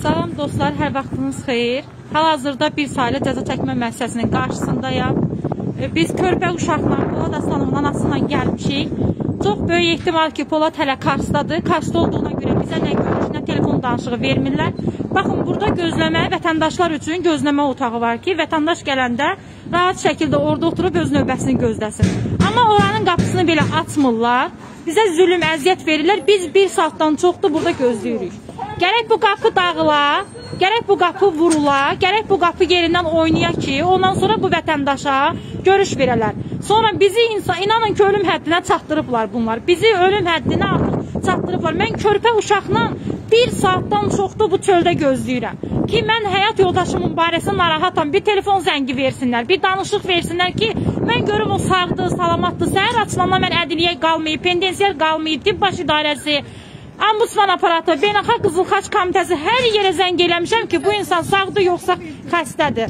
Salam dostlar, hər vaxtınız xeyir. Hal-hazırda bir saylı cəza çəkmə müəssisəsinin qarşısındayım. Biz körpə uşaqla Polad Aslanımın anasıyla gəlmişik. Çox böyük ehtimal ki, Polad hələ Karsdadır. Karsda olduğuna görə bizə nə görüş, nə telefon danışığı vermirlər. Baxın, burada gözləmə, vətəndaşlar üçün gözləmə otağı var ki, vətəndaş gələndə rahat şəkildə orada oturub öz növbəsini gözləsin. Amma oranın qapısını belə açmırlar. Bizə zülüm, əziyyət verirlər. Biz bir saatdan çoxdur burada gözləyirik. Gərək bu qapı dağıla, gərək bu qapı vurula, gərək bu qapı yerindən oynaya ki, ondan sonra bu vətəndaşa görüş verələr. Sonra bizi inanın ki, ölüm həddinə çatdırıblar bunlar. Bizi ölüm həddinə artıq çatdırıblar. Mən körpə uşaqla bir saatdan çoxdur bu çöldə gözləyirəm. Ki, mən həyat yoldaşımın barəsində narahatam. Bir telefon zəngi versinlər, bir danışıq versinlər ki, mən görüm o sağdır, salamatdır. Səhər açılanda mən ədliyyə qalmayıb, penitensiar qalmayıb, dibbaş idarəsi, Ombudsman aparatı, Beynəlxalq Qızıl Xaç Komitəsi hər yerə zəng eləmişəm ki, bu insan sağdır, yoxsa xəstədir.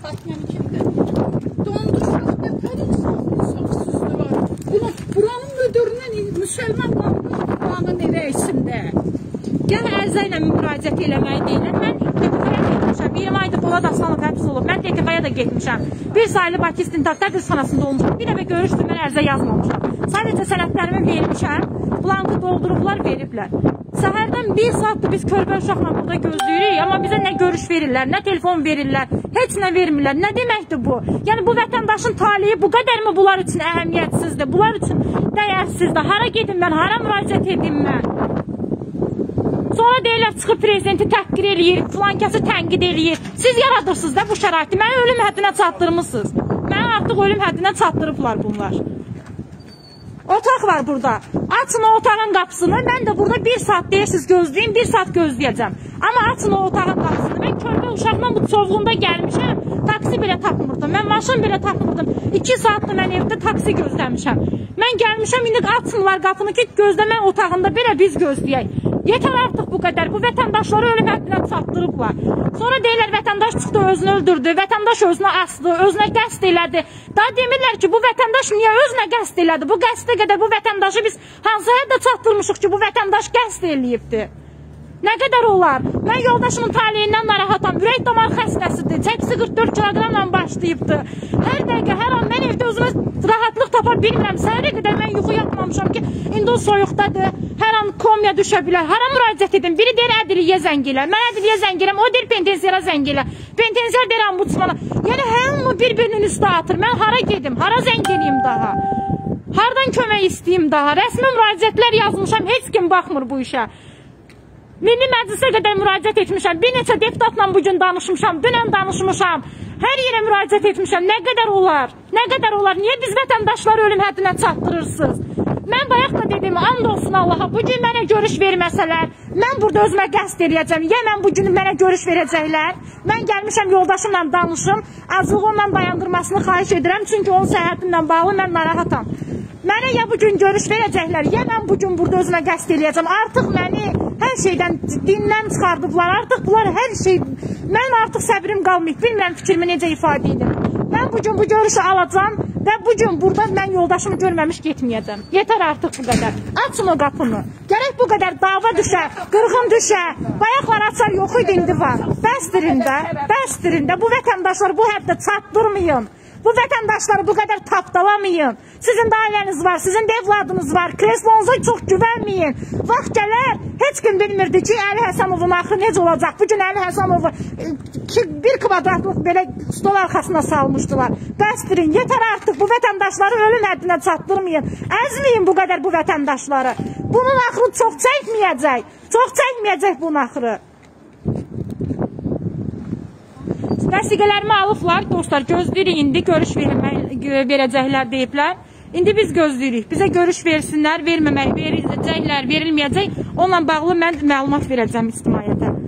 Buranın müdürünün müsəlman buranın evi içində. Gəl ərzə ilə müraciət eləməyi deyilən. Mən TTF-yə getmişəm. 20 aydır Polad Aslanov həbs olub. Mən TTF-yə da getmişəm. Bir sayılı Bakı İstintaq Tədrisxanasında olmuşam. Bir dəfə görüşdüm, mən ərzə yazmamışam. Sadəcə sənədlərimi vermişəm. Blankı doldurublar, veriblər. Səhərdən bir saatdır biz körpə uşaqla burada gözləyirik, amma bizə nə görüş verirlər, nə telefon verirlər, heç nə vermirlər. Nə deməkdir bu? Yəni bu vətəndaşın taliyi bu qədərmi bunlar üçün əhəmiyyətsizdir, bunlar üçün dəyərsizdir. Hara gedim mən, hara müraciət edim mən? Sonra deyirlər, çıxıb prezidenti təhqir eləyir, filan kəsi tənqid eləyir. Siz yaradırsınız da bu şəraiti. Məni ölüm həddinə çatdırmışsınız. Məni artıq ölüm həddinə çatdırıblar bunlar. Otaq var burada. Açın o otağın qapısını. Mən də burada bir saat deyirsiniz gözləyim, bir saat gözləyəcəm. Amma açın o otağın qapısını. Mən körpə uşaqla bu çovğunda gəlmişəm. Taksi belə tapmırdım. Mən maşın belə tapmırdım. 2 saatdır mən evdə taksi gözləmişəm. Mən gəlmişəm, indi açsınlar qapını ki, gözləmə otağında belə biz gözləyək. Yetər artıq bu qədər. Bu vətəndaşları ölüm həddinə çatdırıblar. Sonra deyirlər, vətəndaş çıxdı, özünü öldürdü, vətəndaş özünü asdı, özünə qəsd elədi. Daha demirlər ki, bu vətəndaş niyə özünə qəsd elədi? Bu qəsdə qədər bu vətəndaşı biz hansı həddə çatdırmışıq ki, bu vətəndaş qəsd eləyibdi? Nə qədər olar? Mən yoldaşımın taliyindən narahatam. Ürək damar xəstəsidir. Çəkisi 44 kiloqramla başlayıbdı. Hər dəqiqə, hər an mən evdə özümə rahatlıq tapa bilmirəm. Səhərə qədər mən yuxu yatmamışam ki, indi o soyuqdadır. Hər an komya düşə bilər. Hara müraciət edim? Biri deyir, ədliyyə zəng elə. Mən ədliyyə zəng eləm. O deyir, penitensiara zəng elə. Penitensiar deyir, ombudsmana. Yəni, hamı bir-birinin üstə atır. Mən hara gedim? Hara zəng eləyim daha? Hardan kömək istəyim daha? Rəsmi müraciətlər yazmışam. Heç kim baxmır bu işə. Milli Məclisə qədər müraciət etmişəm. Bir neçə deputatla bugün danışmışam. Dünən danışmışam. Hər yerə müraciət etmişəm. Nə qədər olar? Nə qədər olar? Niyə biz vətəndaşları ölüm həddinə çatdırırsınız? Mən bayaq da dedim, and olsun Allaha, bugün mənə görüş verməsələr, mən burada özümə qəsd eləyəcəm. Ya mən bugün mənə görüş verəcəklər. Mən gəlmişəm yoldaşımla danışım. Azlığı ondan dayandırmasını xahiş edirəm. Çünki onun səhhətimlə bağlı mən narahatam. Mənə ya bugün görüş verəcəklər, ya mən bugün burada özümə qəsd eləyəcəm. Artıq məni hər şeydən, dindən çıxardıblar. Artıq bunlar hər şey, mən artıq səbrim qalmayıb. Bilmirəm fikrimi necə ifadə edim. Mən bugün bu görüşü alacam və bugün burada mən yoldaşımı görməmiş getməyəcəm. Yetər artıq bu qədər. Açın o qapını. Gərək bu qədər dava düşə, qırğın düşə. Bayaqlar açar yox idi, indi var. Bəsdirin də. Bu vətəndaşlar bu həddə çatdırmayın. Bu vətəndaşları bu qədər tapdalamayın. Sizin də ailəniz var, sizin də evladınız var. Kreslonuza çox güvənməyin. Vaxt gələr, heç kim bilmirdi ki, Əli Həsəmovun axırı necə olacaq. Bugün Əli Həsəmovu bir kvadratlıq belə stol arxasına salmışdılar. Bəsdirin, yetər artıq bu vətəndaşları ölüm həddinə çatdırmayın. Əzməyin bu qədər bu vətəndaşları. Bunun axırı çox çəkməyəcək. Çox çəkməyəcək bunun axırı. Vəsiqələrimi alıblar, dostlar, gözləyirik indi, görüş verəcəklər deyiblər. İndi biz gözləyirik, bizə görüş versinlər, verməmək, verəcəklər, verilməyəcək. Onunla bağlı mən məlumat verəcəm ictimaiyyətə.